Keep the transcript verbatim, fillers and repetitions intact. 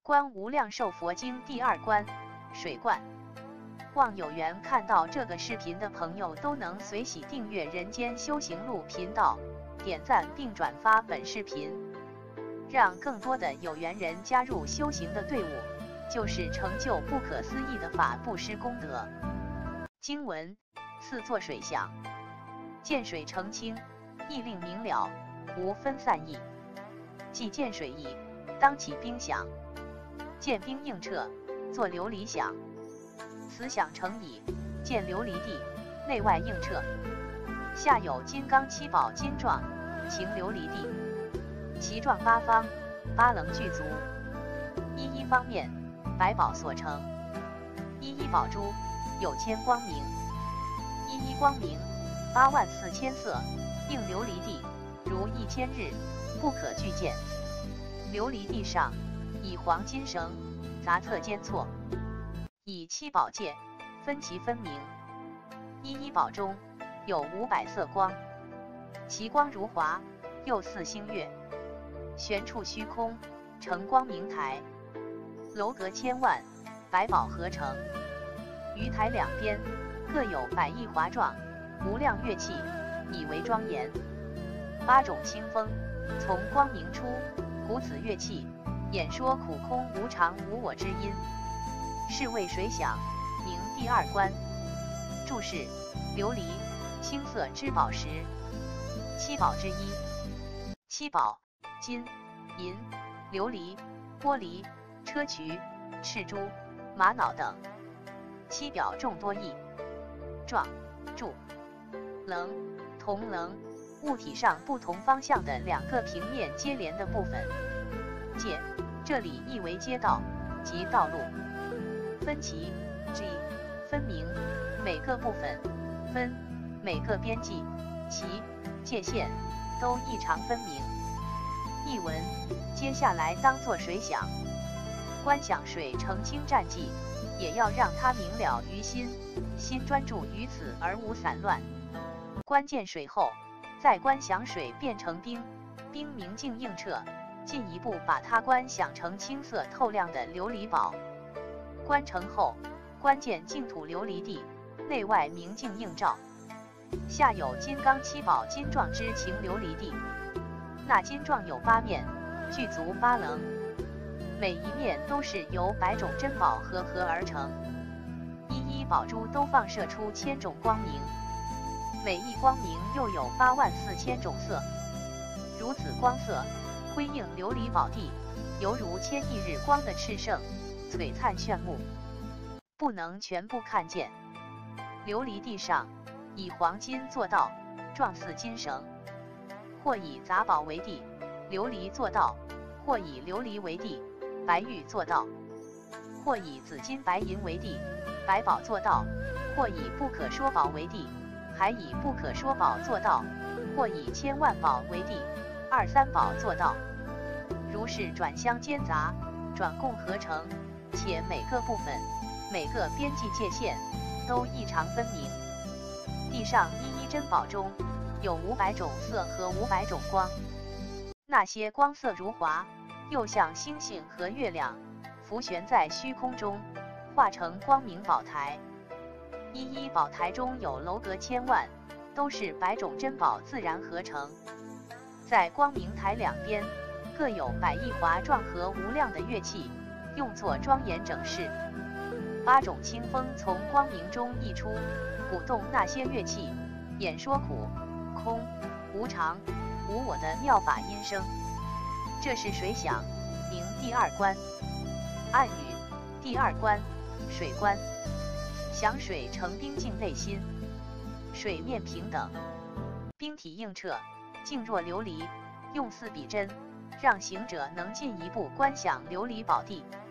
观无量寿佛经第二关，水观。望有缘看到这个视频的朋友都能随喜订阅人间修行路频道，点赞并转发本视频，让更多的有缘人加入修行的队伍，就是成就不可思议的法布施功德。经文：四作水响，见水澄清，意令明了，无分散意。即见水已，当起兵响；见兵应彻，作琉璃响。此响成已，见琉璃地，内外应彻。下有金刚七宝金幢，擎琉璃地，其幢八方，八棱具足。一一方面，百宝所成；一一宝珠，有千光明；一一光明，八万四千色，映琉璃地，如一千日，不可具见。琉璃地上，以黄金绳杂侧间错，以七宝界分其分明。一一宝中有五百色光，其光如华，又似星月，悬处虚空，成光明台。楼阁千万，百宝合成。于台两边各有百亿华状，无量乐器，以为庄严。八种清风从光明出，鼓此乐器，演说苦空无常无我之音，是谓水响，名第二关。注释：琉璃，青色之宝石，七宝之一。七宝：金、银、琉璃、玻璃、砗磲、赤珠、玛瑙等。七表众多义。状、柱、棱、铜棱，物体上不同方向的两个平面接连的部分。界，这里译为街道及道路。分歧，之一，分明，每个部分；分，每个边际；其界限都异常分明。译文：接下来当作水响，观想水澄清战绩，也要让它明了于心，心专注于此而无散乱。观见水后，再观想水变成冰，冰明净映彻，进一步把它观想成青色透亮的琉璃宝。观成后，观见净土琉璃地，内外明净映照。下有金刚七宝金幢之擎琉璃地，那金幢有八面，具足八棱，每一面都是由百种珍宝合合而成。一一宝珠都放射出千种光明，每一光明又有八万四千种色。如此光色辉映琉璃宝地，犹如千亿日光的炽盛，璀璨炫目，不能全部看见。琉璃地上以黄金做道，状似金绳；或以杂宝为地，琉璃做道；或以琉璃为地，白玉做道；或以紫金白银为地，百宝做道；或以不可说宝为地，还以不可说宝做道；或以千万宝为地，二三宝做道。如是转相间杂，转共合成，且每个部分、每个边际界限都异常分明。地上一一珍宝中有五百种色和五百种光，那些光色如华，又像星星和月亮，浮悬在虚空中，化成光明宝台。一一宝台中有楼阁千万，都是百种珍宝自然合成。在光明台两边各有百亿华状和无量的乐器，用作庄严整饰。八种清风从光明中溢出，鼓动那些乐器，演说苦、空、无常、无我的妙法音声。这是水响，名第二关。暗语：第二关，水观。响水成冰净内心，水面平等，冰体映彻，静若琉璃，用似比真，让行者能进一步观想琉璃宝地。